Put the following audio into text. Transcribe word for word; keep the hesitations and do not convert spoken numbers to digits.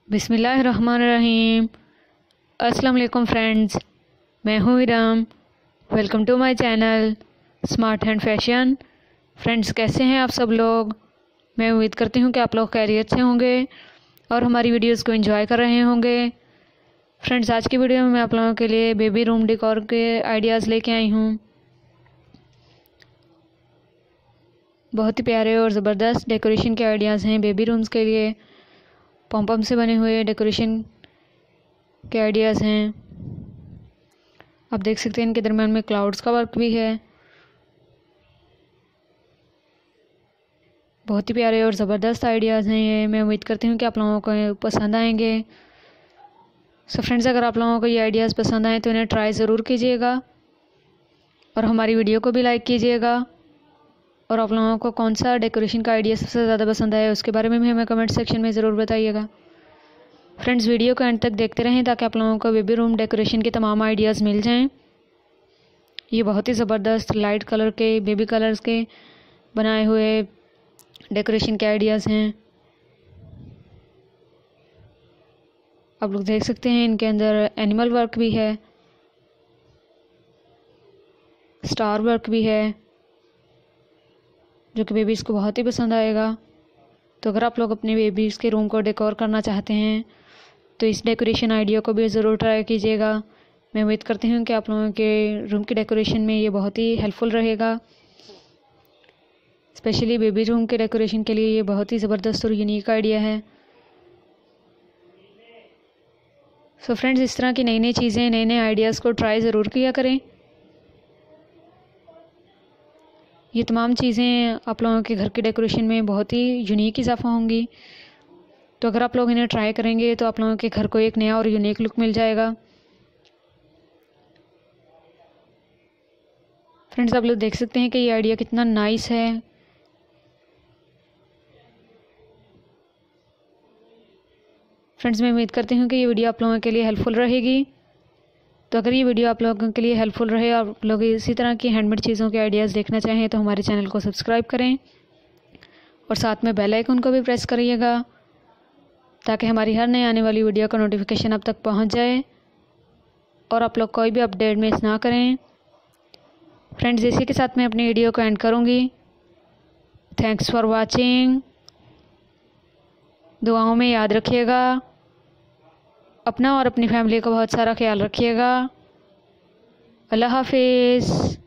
बिस्मिल्लाहिर्रहमानिर्रहीम। अस्सलाम वालेकुम फ्रेंड्स, मैं हूँ Iram. Welcome to my channel smart hand fashion. Friends, कैसे हैं आप सब लोग? मैं उम्मीद करती हूँ कि आप लोग खैरियत से होंगे और हमारी वीडियोस को एंजॉय कर रहे होंगे। फ्रेंड्स, आज की वीडियो में मैं आप लोगों के लिए बेबी रूम डेकोर के आइडियाज़ लेके आई हूँ। बहुत ही प्यारे और ज़बरदस्त डेकोरेशन के आइडियाज़ हैं बेबी रूम्स के लिए। पॉम-पॉम से बने हुए डेकोरेशन के आइडियाज़ हैं। आप देख सकते हैं इनके दरम्यान में क्लाउड्स का वर्क भी है। बहुत ही प्यारे और ज़बरदस्त आइडियाज़ हैं ये। मैं उम्मीद करती हूँ कि आप लोगों को पसंद आएंगे। सो फ्रेंड्स, अगर आप लोगों को ये आइडियाज़ पसंद आए तो इन्हें ट्राई ज़रूर कीजिएगा और हमारी वीडियो को भी लाइक कीजिएगा। और आप लोगों को कौन सा डेकोरेशन का आइडिया सबसे ज़्यादा पसंद आया उसके बारे में भी हमें कमेंट सेक्शन में ज़रूर बताइएगा। फ्रेंड्स, वीडियो को एंड तक देखते रहें ताकि आप लोगों को बेबी रूम डेकोरेशन के तमाम आइडियाज़ मिल जाएं। ये बहुत ही ज़बरदस्त लाइट कलर के, बेबी कलर्स के बनाए हुए डेकोरेशन के आइडियाज़ हैं। आप लोग देख सकते हैं इनके अंदर एनिमल वर्क भी है, स्टार वर्क भी है, जो कि बेबीज़ को बहुत ही पसंद आएगा। तो अगर आप लोग अपने बेबीज़ के रूम को डेकोर करना चाहते हैं तो इस डेकोरेशन आइडिया को भी ज़रूर ट्राई कीजिएगा। मैं उम्मीद करती हूँ कि आप लोगों के रूम की डेकोरेशन में ये बहुत ही हेल्पफुल रहेगा। स्पेशली बेबी रूम के डेकोरेशन के लिए ये बहुत ही ज़बरदस्त और यूनिक आइडिया है। सो so फ्रेंड्स, इस तरह की नई नई चीज़ें, नए नए आइडियाज़ को ट्राई ज़रूर किया करें। ये तमाम चीज़ें आप लोगों के घर के डेकोरेशन में बहुत ही यूनिक इजाफा होंगी। तो अगर आप लोग इन्हें ट्राई करेंगे तो आप लोगों के घर को एक नया और यूनिक लुक मिल जाएगा। फ्रेंड्स, आप लोग देख सकते हैं कि ये आइडिया कितना नाइस है। फ्रेंड्स, मैं उम्मीद करती हूँ कि ये वीडियो आप लोगों के लिए हेल्पफुल रहेगी। तो अगर ये वीडियो आप लोगों के लिए हेल्पफुल रहे और आप लोग इसी तरह की हैंडमेड चीज़ों के आइडियाज़ देखना चाहें तो हमारे चैनल को सब्सक्राइब करें और साथ में बेल आइकन को भी प्रेस करिएगा ताकि हमारी हर नई आने वाली वीडियो का नोटिफिकेशन आप तक पहुंच जाए और आप लोग कोई भी अपडेट मिस ना करें। फ्रेंड्स, इसी के साथ मैं अपनी वीडियो को एंड करूंगी। Thanks for watching. दुआओं में याद रखिएगा, अपना और अपनी फैमिली का बहुत सारा ख्याल रखिएगा। अल्लाह हाफिज़।